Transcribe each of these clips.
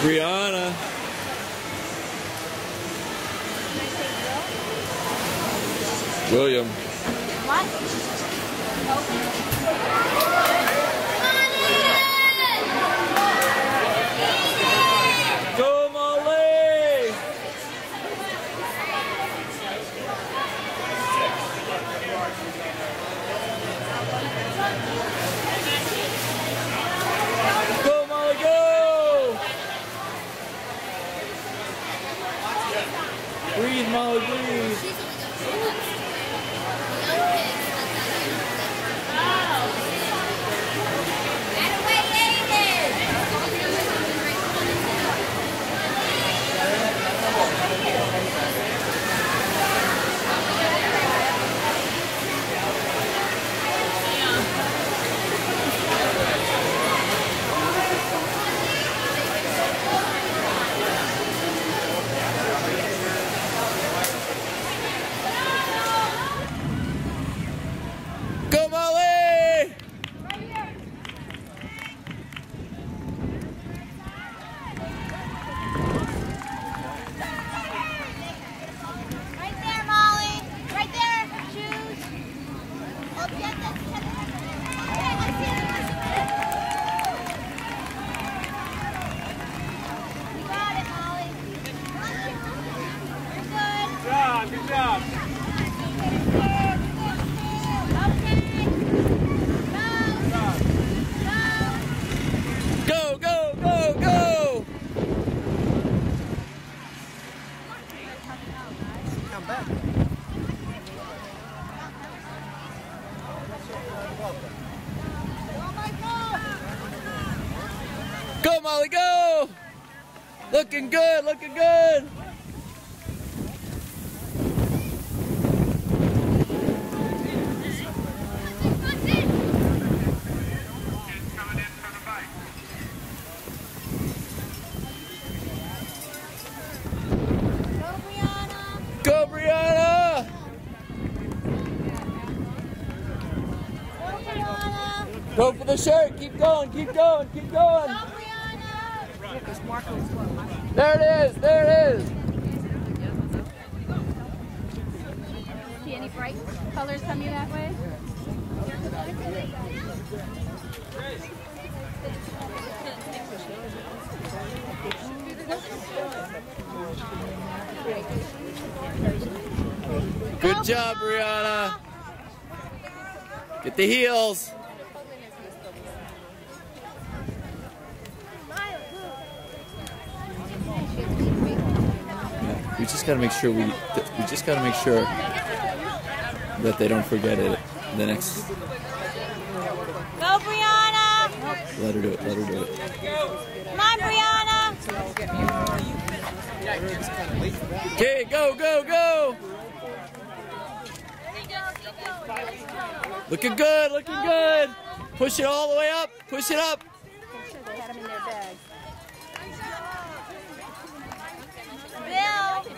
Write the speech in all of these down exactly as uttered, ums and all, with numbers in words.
Brianna. William. What? Go Molly! Go Molly, go! Breathe, Molly, breathe. Go Molly! Right there, Molly. Right there. Shoes. Oh, get this. Get this. Okay, let's see it. You got it, Molly. You're good. Good job, good job. Go, go, go, go! Come back. Go Molly, go! Looking good, looking good! Go Brianna! Go for the shirt, keep going, keep going, keep going! There it is, there it is! See any bright colors coming that way? Good job, Brianna! Get the heels! We just gotta make sure we we just gotta make sure that they don't forget it the next. Go, Brianna! Let her do it, let her do it. Come on, Brianna! Okay, go, go, go! Looking good, looking good! Push it all the way up, push it up! I'm sure they had them in their bags. Bill!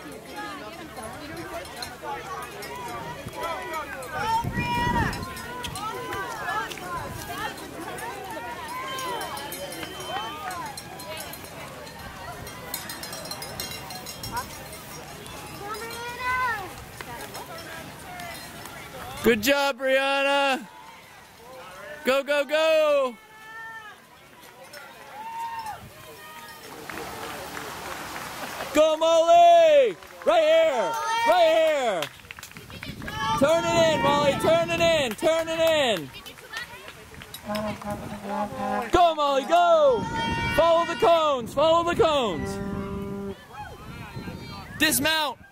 Good job, Brianna! Go, go, go! Go, Molly! Right here! Right here! Turn it in, Molly! Turn it in! Turn it in! Go, Molly! Go! Follow the cones! Follow the cones! Dismount!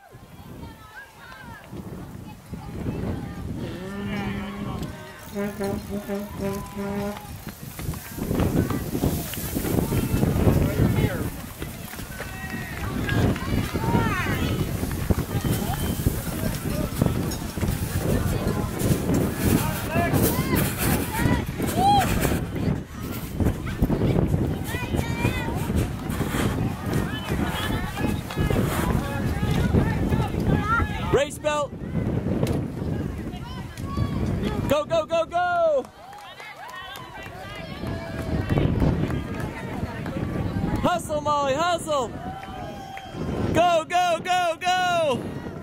Race belt! Go, go, go, go! Hustle, Molly, hustle! Go, go, go, go!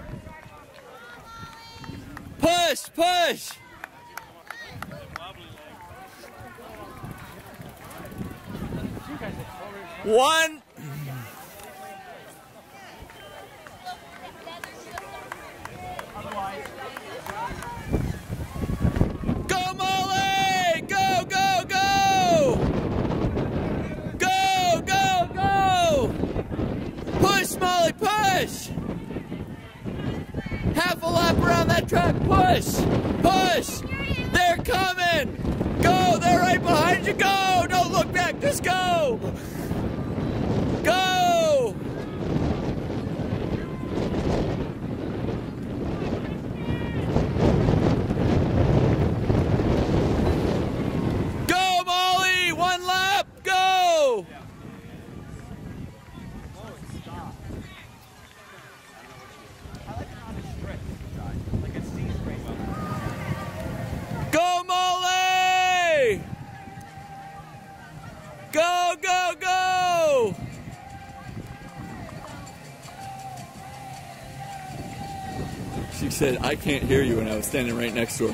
Push, push! One. Go, Molly! Go, go, go! Go, go, go! Push, Molly, push! Half a lap around that track, push! Push! They're coming! Go, they're right behind you, go! Don't look back, just go! Go! Go, Molly! One lap, go! Go, Molly! Go, go, go! She said, I can't hear you, and I was standing right next to her.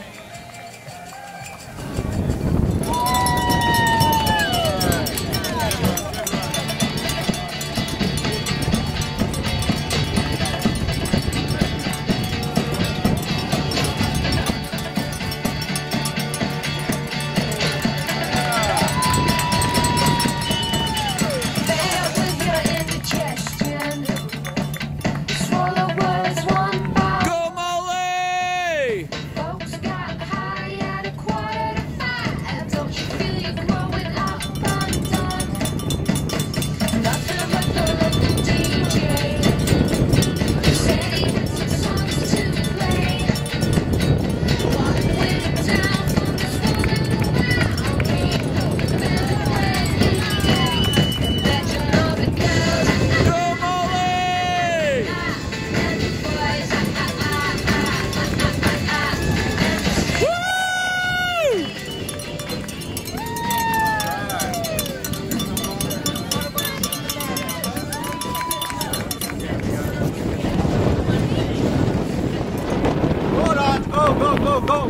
Go, go, go!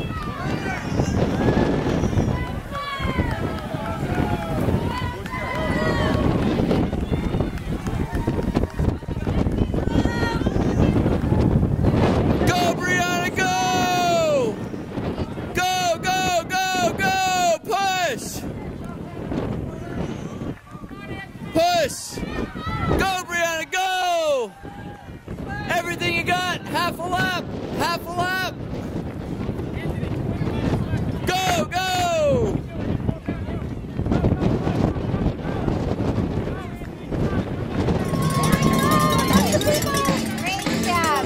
Push! Go, Brianna, go! Everything you got, half a lap, half a lap. Go, go! Great job.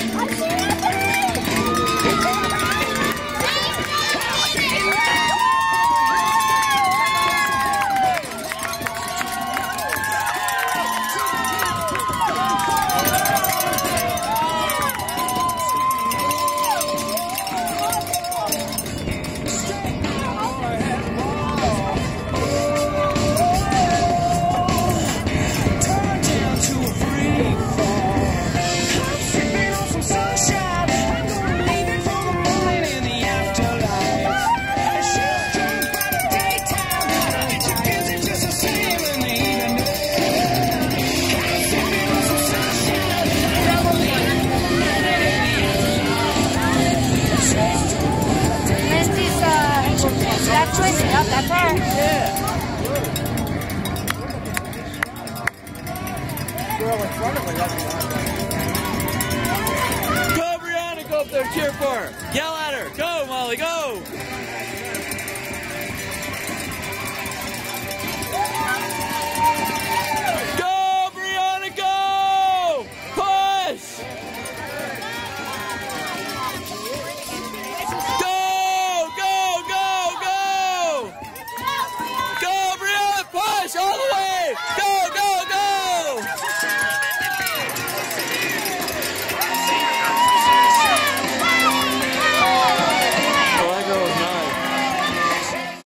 That's twisted up, that's her. Yeah. Girl in front of me, that's Go, Brianna, go up there, cheer for her. Yell at her. Go, Molly, go.